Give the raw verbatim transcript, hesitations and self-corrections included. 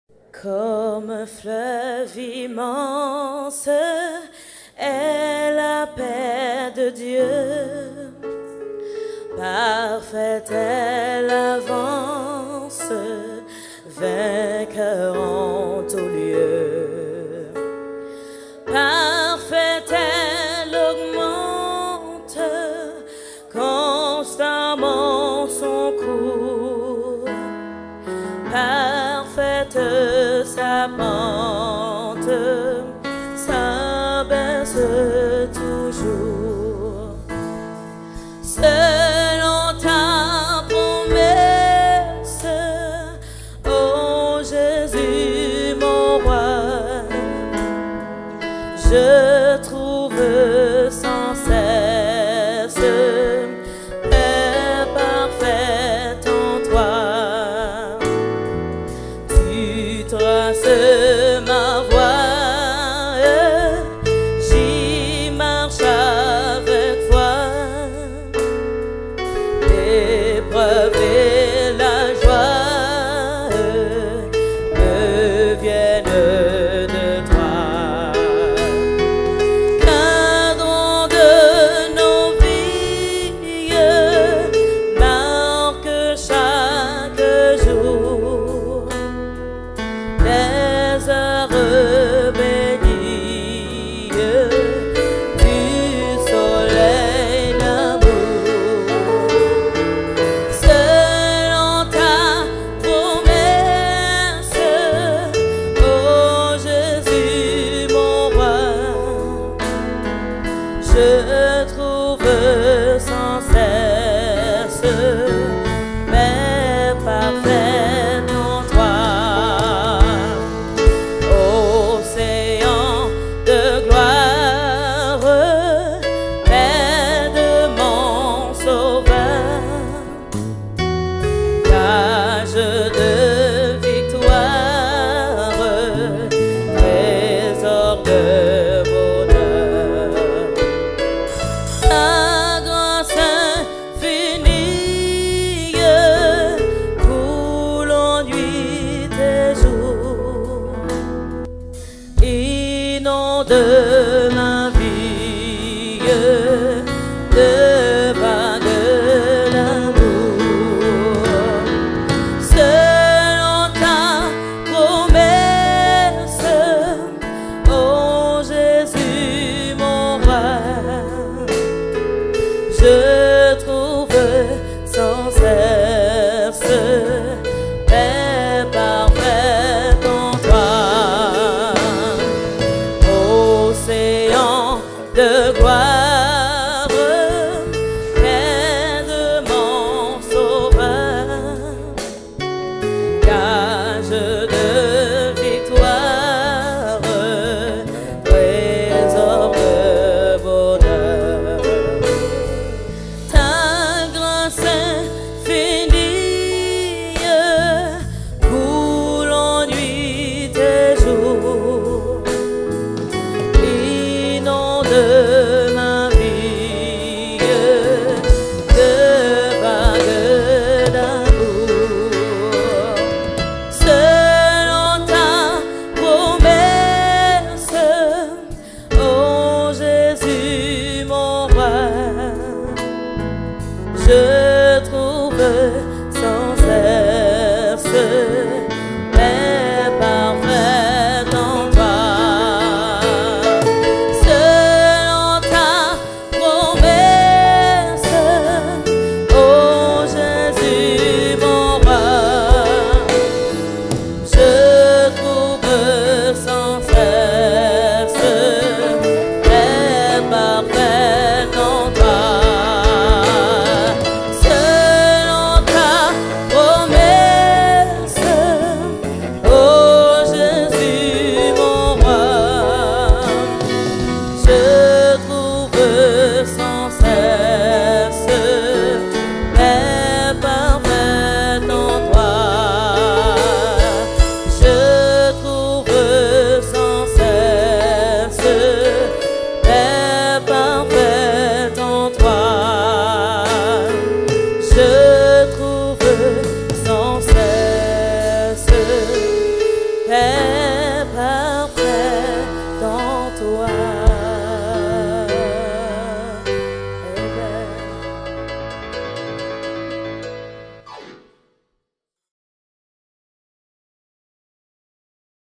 Comme fleuve immense est la paix de Dieu, parfaite est l'avance, vainqueur en tout lieu. Parfaite elle augmente constamment son cours, parfaite sa pente, s'abaisse toujours. Selon ta promesse, ô Jésus mon roi, je trouve sans cesse paix parfaite en toi. Tu traces ma voie, j'y marche avec foi. L'épreuve et la joie me viennent de toi. Cadran de nos vies marque chaque jour les heures bénies du soleil d'amour. Selon ta promesse, ô Jésus mon roi, je trouve sans cesse paix parfaite en toi. Océan de gloire, paix de mon sauveur, gage de victoire, trésor de bonheur. Ta grâce infinie coule en nuit et jour, inonde